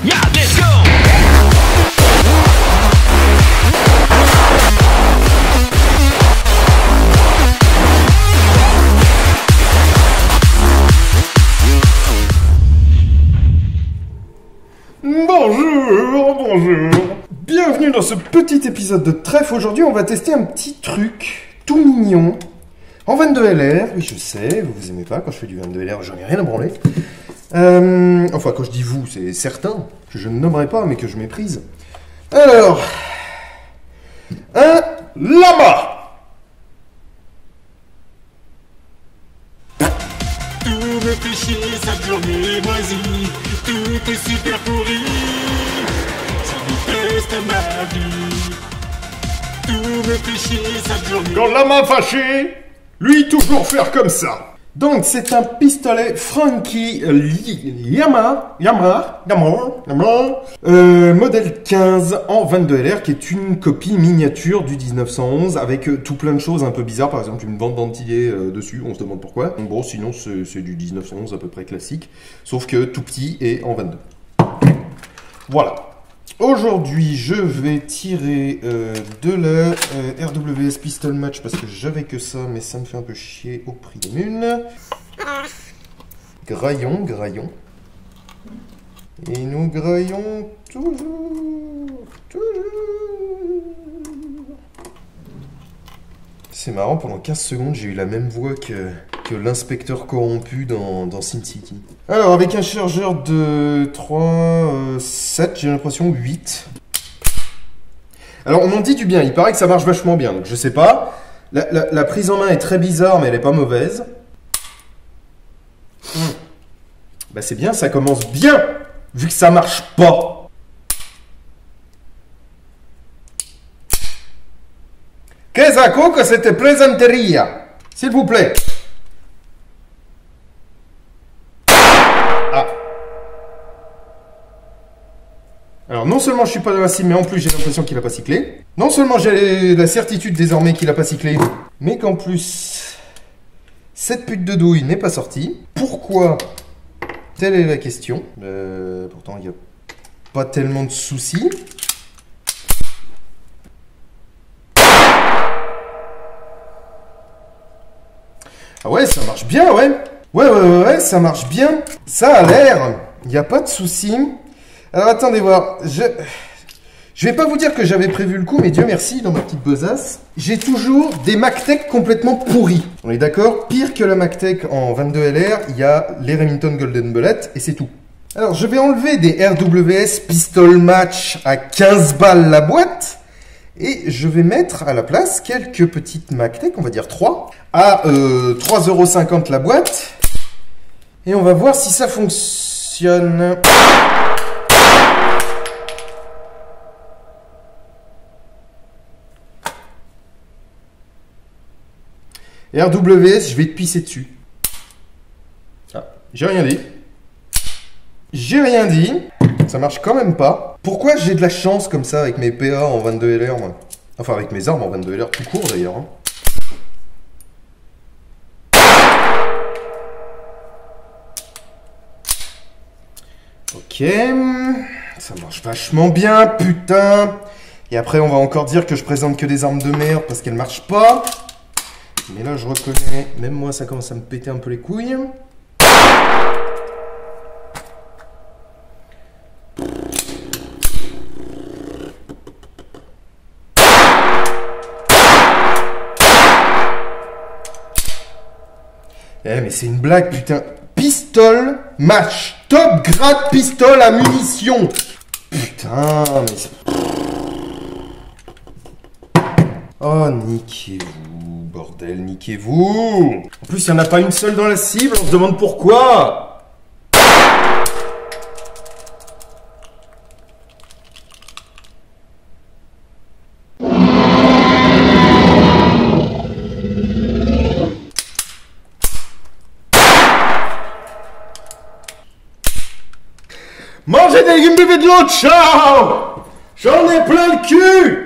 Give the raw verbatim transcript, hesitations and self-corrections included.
Yeah, let's go. Bonjour, bonjour. Bienvenue dans ce petit épisode de trèfle. Aujourd'hui, on va tester un petit truc tout mignon en vingt-deux L R. Oui, je sais, vous vous aimez pas quand je fais du vingt-deux L R, j'en ai rien à branler. Euh, enfin, quand je dis vous, c'est certain que je ne nommerai pas, mais que je méprise. Alors, un lama. Tout me fait chier, cette journée moisie. Tout est super pourri. Ça déteste ma vie. Tout me fait chier, cette journée. Quand lama fâché, lui toujours faire comme ça. Donc c'est un pistolet Franchi Yamaha, Yamaha, Yamaha, Yamaha, euh, modèle quinze en vingt-deux L R, qui est une copie miniature du dix-neuf cent onze avec euh, tout plein de choses un peu bizarres, par exemple une bande dentillée euh, dessus, on se demande pourquoi. Bon, sinon c'est du dix-neuf cent onze à peu près classique, sauf que tout petit et en vingt-deux. Voilà. Aujourd'hui, je vais tirer euh, de la euh, R W S Pistol Match parce que j'avais que ça, mais ça me fait un peu chier au prix de l'une. Graillon, graillon. Et nous graillons toujours, toujours. C'est marrant, pendant quinze secondes, j'ai eu la même voix que, que l'inspecteur corrompu dans, dans Sin City. Alors, avec un chargeur de trois, sept, j'ai l'impression huit. Alors, on m'en dit du bien, il paraît que ça marche vachement bien, donc je sais pas. La, la, la prise en main est très bizarre, mais elle est pas mauvaise. Mmh. Bah c'est bien, ça commence bien, vu que ça marche pas. Qu'est-ce que cette présenteria? S'il vous plaît. Ah. Alors, non seulement je suis pas dans la cible, mais en plus j'ai l'impression qu'il a pas cyclé. Non seulement j'ai la certitude désormais qu'il a pas cyclé, mais qu'en plus, cette pute de douille n'est pas sortie. Pourquoi? Telle est la question. Euh, pourtant, il n'y a pas tellement de soucis. Ah ouais, ça marche bien, ouais. Ouais, ouais, ouais, ouais, ça marche bien. Ça a l'air. Il n'y a pas de souci. Alors, attendez voir. Je... Je vais pas vous dire que j'avais prévu le coup, mais Dieu merci, dans ma petite besace, j'ai toujours des MacTech complètement pourris. On est d'accord? Pire que la MacTech en vingt-deux L R, il y a les Remington Golden Bullet, et c'est tout. Alors, je vais enlever des R W S Pistol Match à quinze balles la boîte, et je vais mettre à la place quelques petites MacTech, on va dire trois, à euh, trois euros cinquante la boîte. Et on va voir si ça fonctionne. R W S, je vais te pisser dessus. Ah, j'ai rien dit. J'ai rien dit. Ça marche quand même pas. Pourquoi j'ai de la chance comme ça avec mes P A en vingt-deux L R, moi? Enfin, avec mes armes en vingt-deux L R tout court d'ailleurs. Hein. Ok. Ça marche vachement bien, putain. Et après, on va encore dire que je présente que des armes de merde parce qu'elles marchent pas. Mais là, je reconnais, même moi, ça commence à me péter un peu les couilles. Eh, mais c'est une blague, putain. Pistol match. Top grade pistol à munitions. Putain, mais c'est... Oh, niquez-vous, bordel, niquez-vous. En plus, il n'y en a pas une seule dans la cible, on se demande pourquoi. Mangez des légumes, buvez de l'eau, ciao. J'en ai plein le cul.